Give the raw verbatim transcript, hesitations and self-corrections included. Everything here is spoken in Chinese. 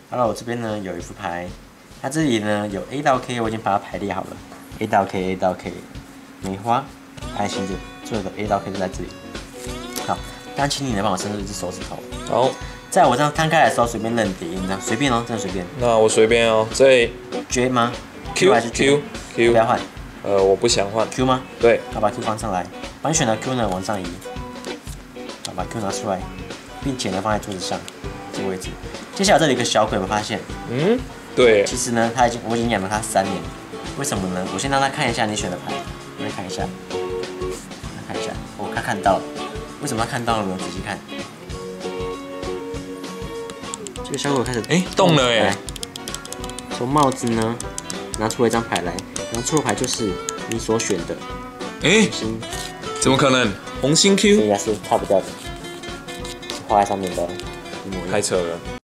Hello，我这边呢有一副牌，它这里呢有 A 到 K， 我已经把它排列好了。A 到 K，A 到 K， 梅花、爱心这所有的 A 到 K 都在这里。好，但请你能帮我伸出一只手指头。 好， 在我这样摊开来的时候，随便认叠，你知道，随便哦，真的随便。 那我随便哦，这 J 吗 Q 还是 Q Q， 不要换。 呃，我不想换。 Q 吗？ 对， 好，把 Q 放上来，把你选的 Q 呢往上移，好，把 Q 拿出来，并且呢放在桌子上这个位置。接下来这里有一个小鬼，我发现， 嗯，对， 其实呢，他已经我已经养了他三年，为什么呢？我先让他看一下你选的牌，我来看一下，看一下，哦，他看到了，为什么他看到了呢？仔细看，这个小鬼开始哎动了耶， 从帽子呢拿出了一张牌来，然后出的牌就是你所选的， 哎， 星， 怎么可能？红心所 Q， 以它是擦不掉的，是画在上面的，一模一样。 太扯了。